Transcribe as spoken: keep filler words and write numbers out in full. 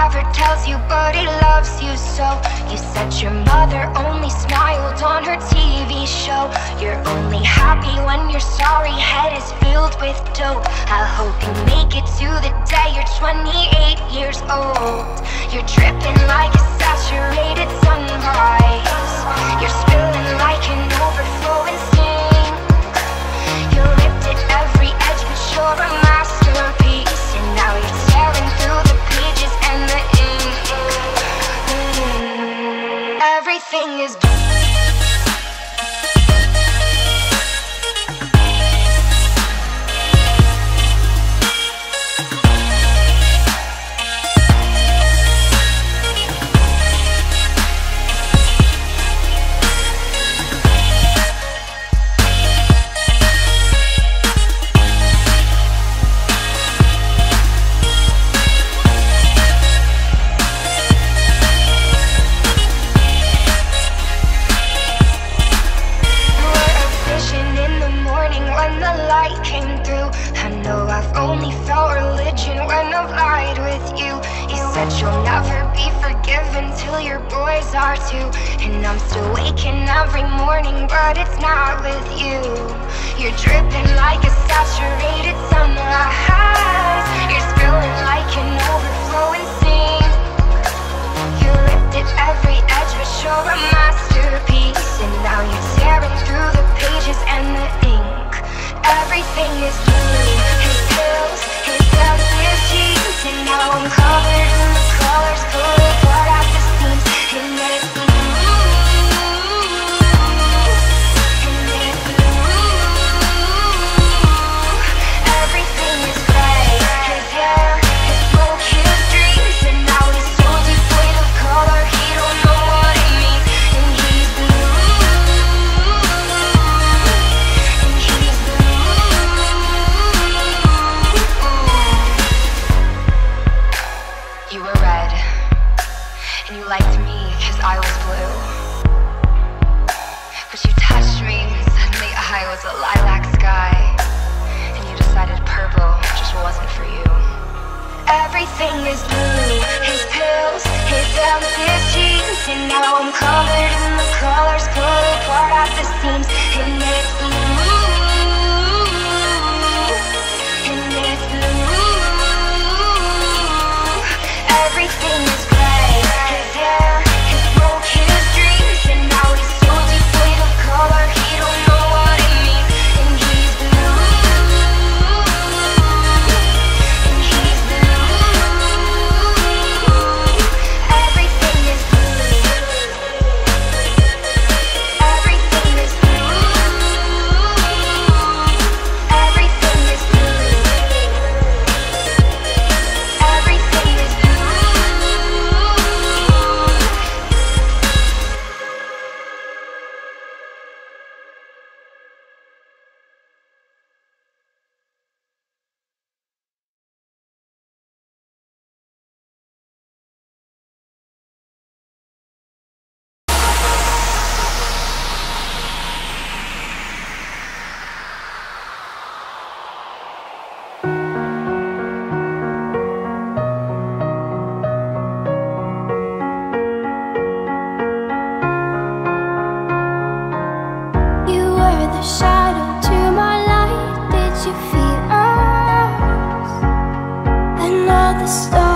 never tells you, but he loves you so. You said your mother only smiled on her T V show. You're only happy when your sorry head is filled with dope. I hope you make it to the day you're twenty-eight years old. You're dripping like a saturated sunrise. You're spilling like an overflowing sink. You ripped at every edge, but you're a masterpiece. And now you're tearing through the pages and the ink. Mm, everything is you'll never be forgiven till your boys are too. And I'm still waking every morning, but it's not with you. You're dripping like a saturated sunrise. You're spilling like an overflowing sink. You ripped at every edge, but you're a masterpiece. And now you're tearing through the pages and the ink. Everything is blue. His pills, his drugs, his jeans. And now I'm covered in the colors, pull apart at the seams. And it's blue, and it's blue. Everything is gray. His hair, his smoke, his dreams. And now he's so devoid of color, he don't know what it means. And he's blue, and he's blue. You were red, and you liked me cause I was blue. But you touched me, and suddenly I was a lilac sky. And you decided purple just wasn't for you. Everything is blue, his pills, his M's, his jeans. And now I'm covered in the colors, pull apart at the seams. And it's blue, and it's blue. Everything is gray. His hair, his smoke, his dreams. And now he's so devoid of color, he don't know what it means. And he's blue, and he's blue. Everything is blue. Everything is blue. Everything is blue. Everything is blue. You were the shadow to my light. Did you feel us? And all the stars